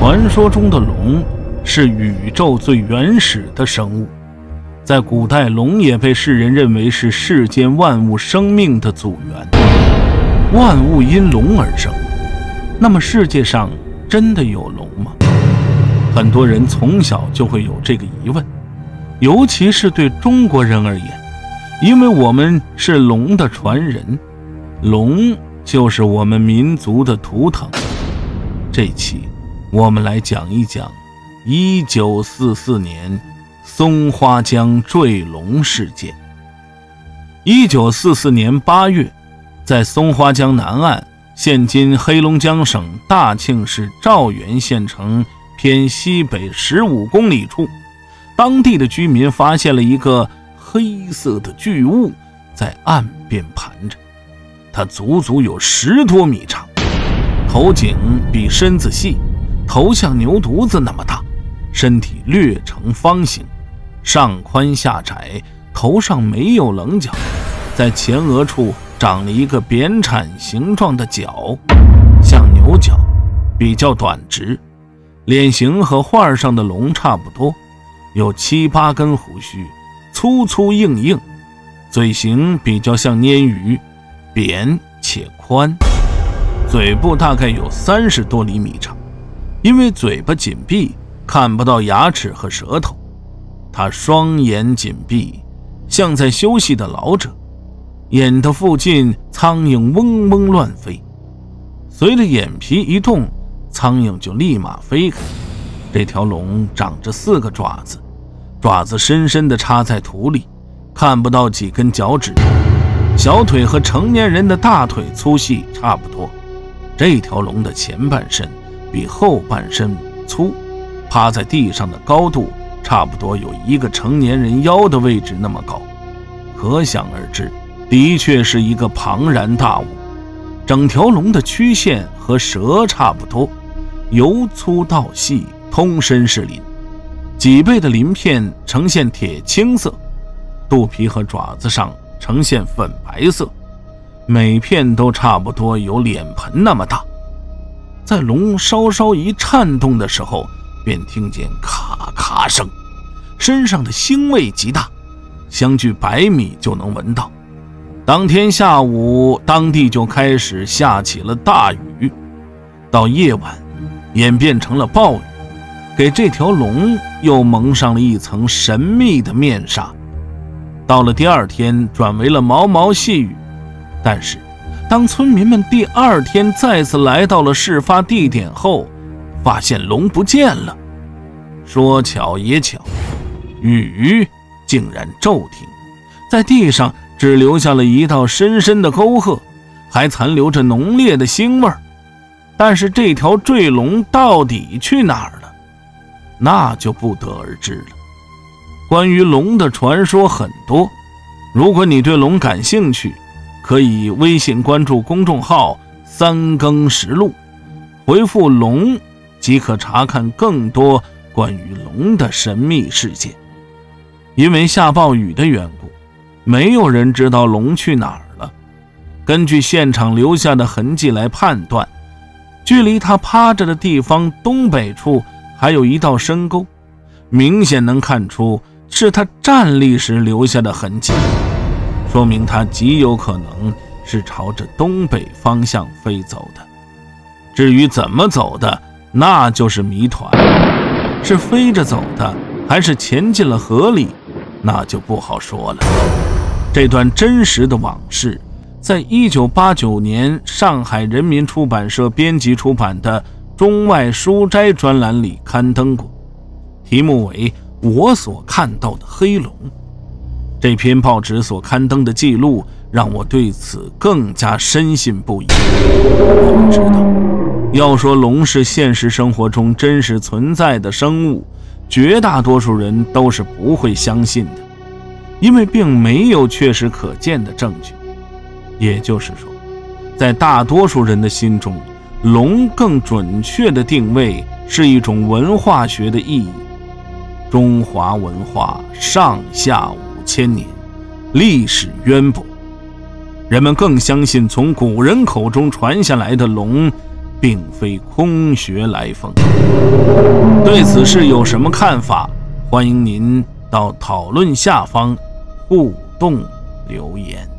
传说中的龙是宇宙最原始的生物，在古代，龙也被世人认为是世间万物生命的祖源，万物因龙而生。那么世界上真的有龙吗？很多人从小就会有这个疑问，尤其是对中国人而言，因为我们是龙的传人，龙就是我们民族的图腾。这期我们来讲一讲1944年松花江坠龙事件。1944年8月，在松花江南岸，现今黑龙江省大庆市肇源县城偏西北15公里处，当地的居民发现了一个黑色的巨物在岸边盘着，它足足有10多米长，头颈比身子细，头像牛犊子那么大，身体略呈方形，上宽下窄，头上没有棱角，在前额处长了一个扁铲形状的角，像牛角，比较短直，脸型和画上的龙差不多，有7、8根胡须，粗粗硬硬，嘴型比较像鲶鱼，扁且宽，嘴部大概有30多厘米长，因为嘴巴紧闭，看不到牙齿和舌头。他双眼紧闭，像在休息的老者，眼的附近苍蝇嗡嗡乱飞，随着眼皮一动，苍蝇就立马飞开。这条龙长着4个爪子，爪子深深地插在土里，看不到几根脚趾，小腿和成年人的大腿粗细差不多。这条龙的前半身比后半身粗，趴在地上的高度差不多有一个成年人腰的位置那么高，可想而知，的确是一个庞然大物。整条龙的曲线和蛇差不多，由粗到细，通身是鳞，脊背的鳞片呈现铁青色，肚皮和爪子上呈现粉白色，每片都差不多有脸盆那么大。在龙稍稍一颤动的时候，便听见咔咔声，身上的腥味极大，相距100米就能闻到。当天下午，当地就开始下起了大雨，到夜晚演变成了暴雨，给这条龙又蒙上了一层神秘的面纱。到了第2天，转为了毛毛细雨。但是当村民们第2天再次来到了事发地点后，发现龙不见了。说巧也巧，雨竟然骤停，在地上只留下了一道深深的沟壑，还残留着浓烈的腥味。但是这条坠龙到底去哪儿了，那就不得而知了。关于龙的传说很多，如果你对龙感兴趣，可以微信关注公众号3更实录，回复龙即可查看更多关于龙的神秘事件。因为下暴雨的缘故，没有人知道龙去哪儿了。根据现场留下的痕迹来判断，距离他趴着的地方东北处还有一道深沟，明显能看出是他站立时留下的痕迹，说明他极有可能是朝着东北方向飞走的。至于怎么走的，那就是谜团，是飞着走的还是潜进了河里，那就不好说了。这段真实的往事在1989年上海人民出版社编辑出版的中外书斋专栏里刊登过，题目为《我所看到的黑龙》。这篇报纸所刊登的记录让我对此更加深信不疑。我们知道，要说龙是现实生活中真实存在的生物，绝大多数人都是不会相信的，因为并没有确实可见的证据。也就是说，在大多数人的心中，龙更准确的定位是一种文化学的意义。中华文化上下5000年，历史渊博，人们更相信从古人口中传下来的龙并非空穴来风。对此事有什么看法？欢迎您到讨论下方互动留言。